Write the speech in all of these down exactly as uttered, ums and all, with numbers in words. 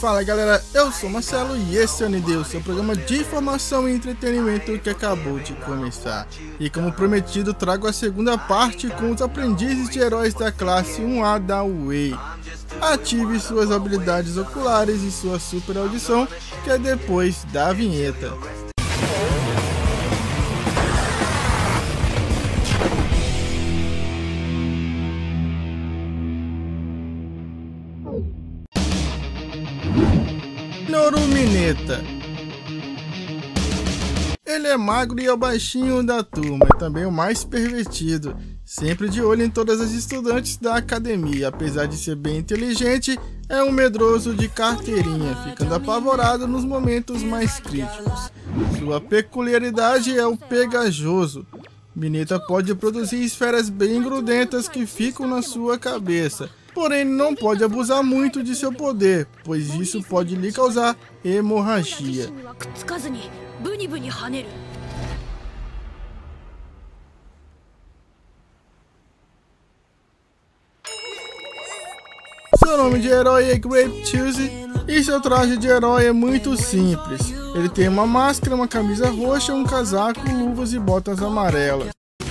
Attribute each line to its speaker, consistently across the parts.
Speaker 1: Fala galera, eu sou Marcelo e esse é o Nideus, seu programa de informação e entretenimento que acabou de começar. E como prometido, trago a segunda parte com os aprendizes de heróis da classe um A da Way. Ative suas habilidades oculares e sua super audição, que é depois da vinheta. Noru Mineta. Ele é magro e é o baixinho da turma, é também o mais pervertido, sempre de olho em todas as estudantes da academia. Apesar de ser bem inteligente, é um medroso de carteirinha, ficando apavorado nos momentos mais críticos. Sua peculiaridade é o pegajoso. Mineta pode produzir esferas bem grudentas que ficam na sua cabeça, porém não pode abusar muito de seu poder, pois isso pode lhe causar hemorragia. Seu nome de herói é Grape Juice e seu traje de herói é muito simples. Ele tem uma máscara, uma camisa roxa, um casaco, luvas e botas amarelas.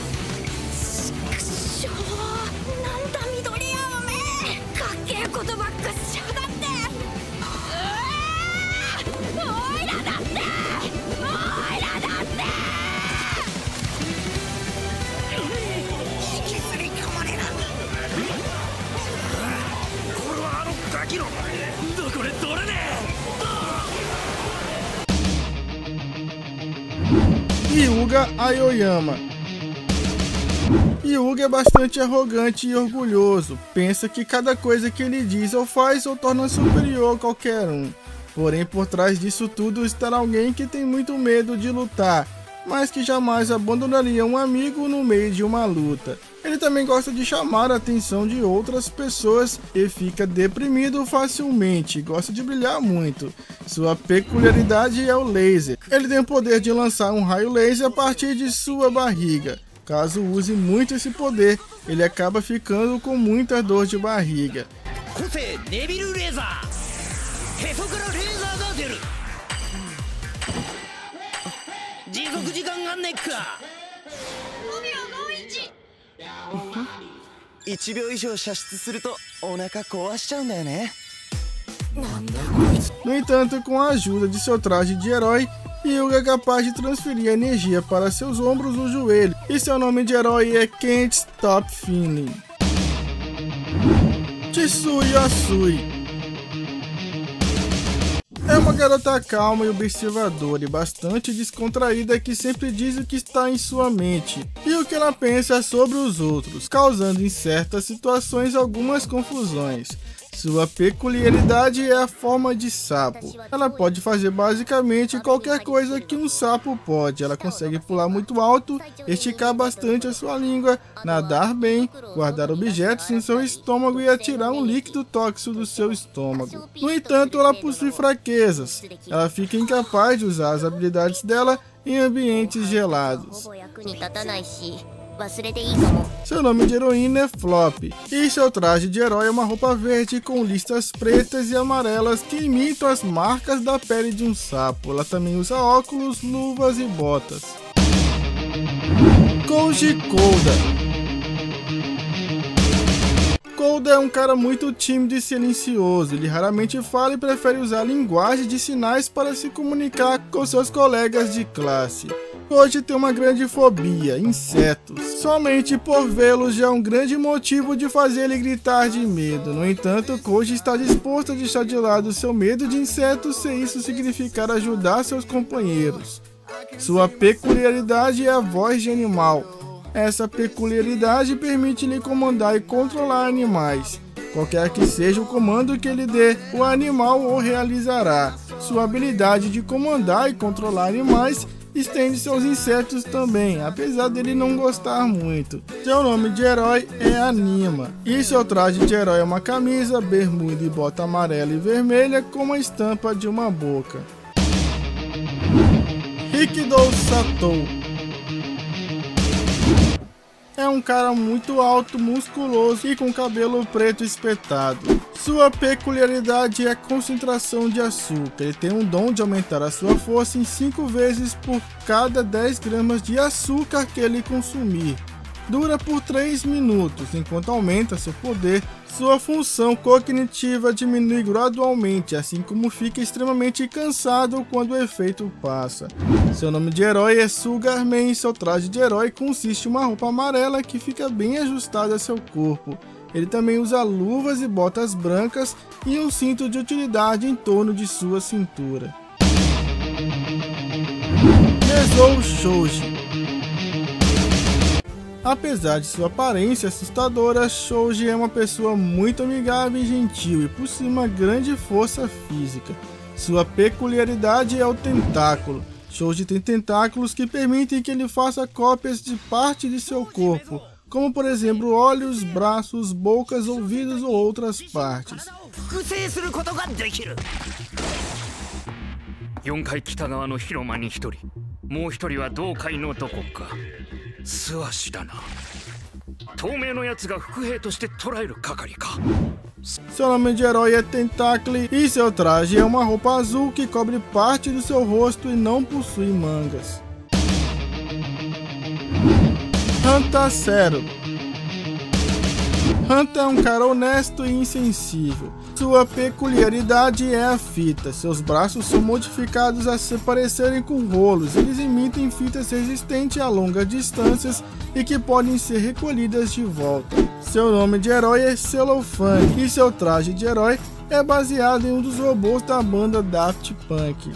Speaker 1: Hyuga Aoyama. Hyuga é bastante arrogante e orgulhoso, pensa que cada coisa que ele diz ou faz o torna superior a qualquer um. Porém, por trás disso tudo está alguém que tem muito medo de lutar, mas que jamais abandonaria um amigo no meio de uma luta. Ele também gosta de chamar a atenção de outras pessoas e fica deprimido facilmente, gosta de brilhar muito. Sua peculiaridade é o laser. Ele tem o poder de lançar um raio laser a partir de sua barriga. Caso use muito esse poder, ele acaba ficando com muita dor de barriga. No entanto, com a ajuda de seu traje de herói, Hyuga é capaz de transferir energia para seus ombros no joelho, e seu nome de herói é Can't Stop Feeling. Chisui Asui. É uma garota calma e observadora e bastante descontraída que sempre diz o que está em sua mente e o que ela pensa sobre os outros, causando em certas situações algumas confusões. Sua peculiaridade é a forma de sapo. Ela pode fazer basicamente qualquer coisa que um sapo pode. Ela consegue pular muito alto, esticar bastante a sua língua, nadar bem, guardar objetos em seu estômago e atirar um líquido tóxico do seu estômago. No entanto, ela possui fraquezas. Ela fica incapaz de usar as habilidades dela em ambientes gelados. Seu nome de heroína é Flop, e seu traje de herói é uma roupa verde com listas pretas e amarelas que imitam as marcas da pele de um sapo. Ela também usa óculos, luvas e botas. Koji Koda. Koda é um cara muito tímido e silencioso. Ele raramente fala e prefere usar a linguagem de sinais para se comunicar com seus colegas de classe. Koji tem uma grande fobia, insetos. Somente por vê-los já é um grande motivo de fazer ele gritar de medo. No entanto, Koji está disposto a deixar de lado seu medo de insetos se isso significar ajudar seus companheiros. Sua peculiaridade é a voz de animal. Essa peculiaridade permite-lhe comandar e controlar animais. Qualquer que seja o comando que ele dê, o animal o realizará. Sua habilidade de comandar e controlar animais estende seus insetos também, apesar dele não gostar muito. Seu nome de herói é Anima, e seu traje de herói é uma camisa, bermuda e bota amarela e vermelha com a estampa de uma boca. Rikidou Satou. É um cara muito alto, musculoso e com cabelo preto espetado. Sua peculiaridade é a concentração de açúcar. Ele tem um dom de aumentar a sua força em cinco vezes por cada dez gramas de açúcar que ele consumir. Dura por três minutos, enquanto aumenta seu poder. Sua função cognitiva diminui gradualmente, assim como fica extremamente cansado quando o efeito passa. Seu nome de herói é Sugarman e seu traje de herói consiste em uma roupa amarela que fica bem ajustada a seu corpo. Ele também usa luvas e botas brancas e um cinto de utilidade em torno de sua cintura. Nezou Shoji. Apesar de sua aparência assustadora, Shoji é uma pessoa muito amigável e gentil e possui uma grande força física. Sua peculiaridade é o tentáculo. Shoji tem tentáculos que permitem que ele faça cópias de parte de seu corpo, como por exemplo olhos, braços, bocas, ouvidos ou outras partes.
Speaker 2: よんかい北側の広間にひとり、もうひとりは同階のどこか。素足だな。透明のやつが伏兵として捕らえる係か。
Speaker 1: Seu nome de herói é Tentacle e seu traje é uma roupa azul que cobre parte do seu rosto e não possui mangas. Hanta Zero. Hanta é um cara honesto e insensível. Sua peculiaridade é a fita. Seus braços são modificados a se parecerem com rolos. Eles emitem fitas resistentes a longas distâncias e que podem ser recolhidas de volta. Seu nome de herói é Cellophane e seu traje de herói é baseado em um dos robôs da banda Daft Punk.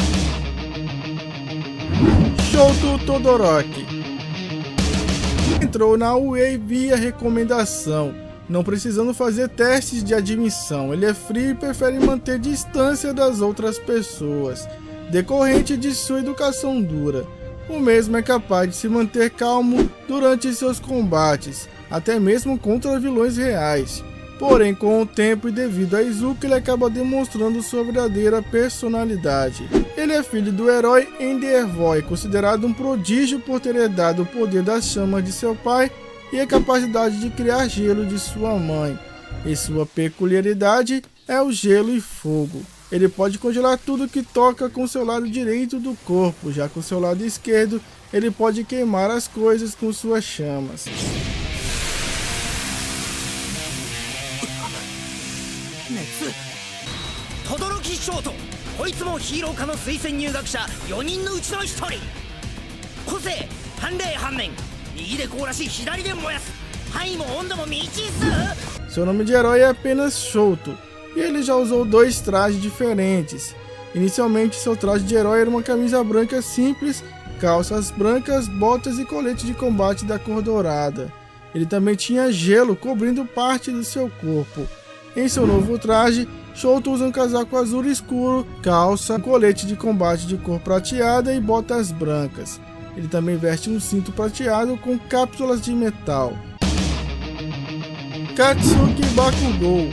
Speaker 1: Shoto Todoroki. Entrou na U E via recomendação, não precisando fazer testes de admissão. Ele é frio e prefere manter distância das outras pessoas, decorrente de sua educação dura. O mesmo é capaz de se manter calmo durante seus combates, até mesmo contra vilões reais. Porém, com o tempo e devido a Izuku, ele acaba demonstrando sua verdadeira personalidade. Ele é filho do herói Endeavor, considerado um prodígio por ter herdado o poder das chamas de seu pai e a capacidade de criar gelo de sua mãe. E sua peculiaridade é o gelo e fogo. Ele pode congelar tudo que toca com seu lado direito do corpo, já com seu lado esquerdo ele pode queimar as coisas com suas chamas.
Speaker 3: Todoroki Shoto. こいつもヒーロー科の推薦入学者よにんのうちのひとり。個性、反霊反面、右で凍らし左で燃やす。範囲も温度も未知数。
Speaker 1: Seu nome de herói é apenas Shoto, e ele já usou dois trajes diferentes. Inicialmente seu traje de herói era uma camisa branca simples, calças brancas, botas e colete de combate da cor dourada. Ele também tinha gelo cobrindo parte do seu corpo. Em seu novo traje, Shoto usa um casaco azul escuro, calça, colete de combate de cor prateada e botas brancas. Ele também veste um cinto prateado com cápsulas de metal. Katsuki Bakugou.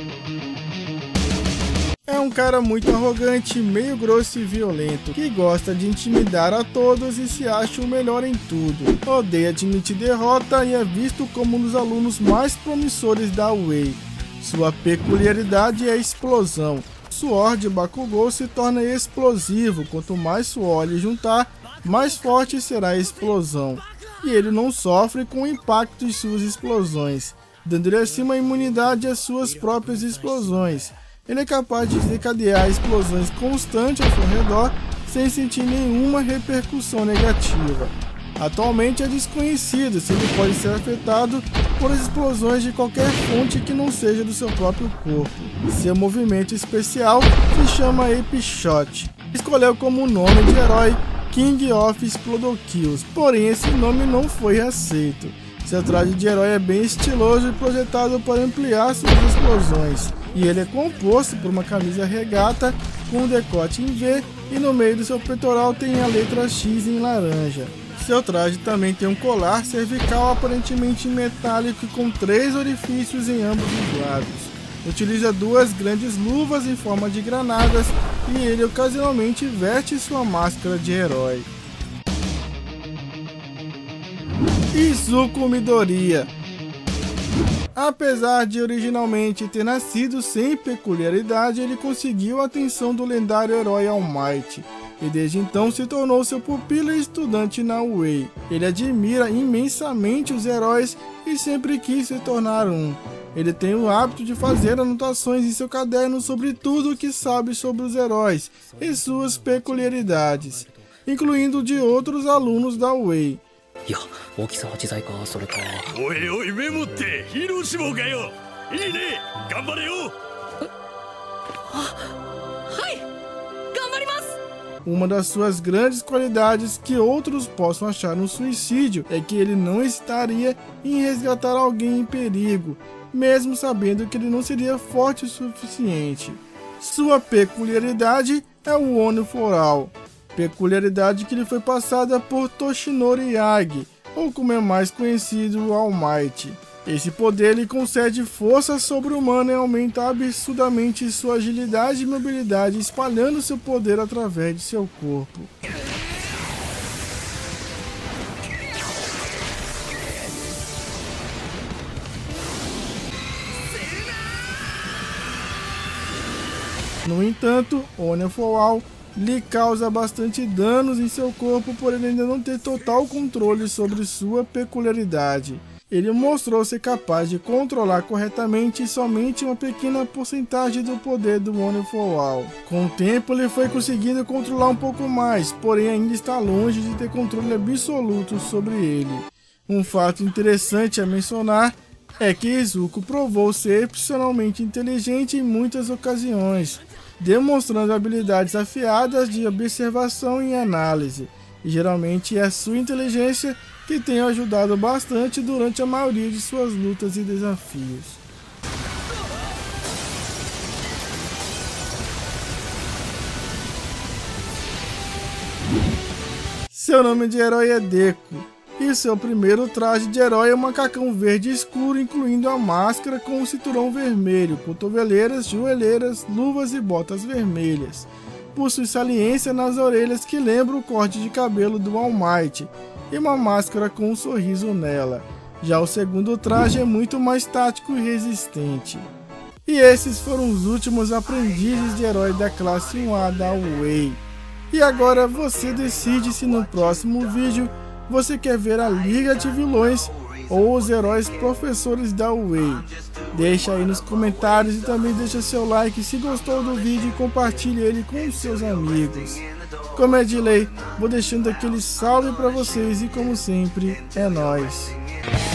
Speaker 1: É um cara muito arrogante, meio grosso e violento, que gosta de intimidar a todos e se acha o melhor em tudo. Odeia admitir derrota e é visto como um dos alunos mais promissores da U E I. Sua peculiaridade é a explosão. O suor de Bakugou se torna explosivo. Quanto mais suor ele juntar, mais forte será a explosão. E ele não sofre com o impacto de suas explosões, dando-lhe assim uma imunidade às suas próprias explosões. Ele é capaz de desencadear explosões constantes ao seu redor sem sentir nenhuma repercussão negativa. Atualmente é desconhecido se ele pode ser afetado por explosões de qualquer fonte que não seja do seu próprio corpo. Seu movimento especial se chama Ape Shot. Escolheu como nome de herói King of Explodokills, porém esse nome não foi aceito. Seu traje de herói é bem estiloso e projetado para ampliar suas explosões, e ele é composto por uma camisa regata com um decote em V e no meio do seu peitoral tem a letra X em laranja. Seu traje também tem um colar cervical aparentemente metálico com três orifícios em ambos os lados. Utiliza duas grandes luvas em forma de granadas e ele ocasionalmente veste sua máscara de herói. Izuku Midoriya. Apesar de originalmente ter nascido sem peculiaridade, ele conseguiu a atenção do lendário herói All Might, e desde então se tornou seu pupilo e estudante na U E I. Ele admira imensamente os heróis e sempre quis se tornar um. Ele tem o hábito de fazer anotações em seu caderno sobre tudo o que sabe sobre os heróis e suas peculiaridades, incluindo de outros alunos da U E I.
Speaker 4: いや、大きさは自在か、それか。
Speaker 2: おいおい、メモってヒーロー志望かよ。いいね、頑張れよ。
Speaker 4: はい、頑張ります。
Speaker 1: Uma das suas grandes qualidades que outros possam achar um suicídio é que ele não hesitaria em resgatar alguém em perigo, mesmo sabendo que ele não seria forte o suficiente. Sua peculiaridade é o One for All, peculiaridade que lhe foi passada por Toshinori Yagi, ou como é mais conhecido, o All Might. Esse poder lhe concede força sobre-humana e aumenta absurdamente sua agilidade e mobilidade, espalhando seu poder através de seu corpo. No entanto, One for All lhe causa bastante danos em seu corpo por ele ainda não ter total controle sobre sua peculiaridade. Ele mostrou ser capaz de controlar corretamente somente uma pequena porcentagem do poder do One for All. Com o tempo ele foi conseguindo controlar um pouco mais, porém ainda está longe de ter controle absoluto sobre ele. Um fato interessante a mencionar é que Izuku provou ser excepcionalmente inteligente em muitas ocasiões, demonstrando habilidades afiadas de observação e análise, e geralmente é sua inteligência que tem ajudado bastante durante a maioria de suas lutas e desafios. Seu nome de herói é Deku, e seu primeiro traje de herói é um macacão verde escuro, incluindo a máscara com o cinturão vermelho, cotoveleiras, joelheiras, luvas e botas vermelhas. Possui saliência nas orelhas que lembra o corte de cabelo do All Might, e uma máscara com um sorriso nela. Já o segundo traje é muito mais tático e resistente. E esses foram os últimos aprendizes de herói da classe um A da U E I. E agora você decide se no próximo vídeo você quer ver a Liga de Vilões ou os heróis professores da U E I. Deixa aí nos comentários e também deixa seu like se gostou do vídeo e compartilhe ele com os seus amigos. Como é de lei, vou deixando aquele salve para vocês e como sempre, é nóis.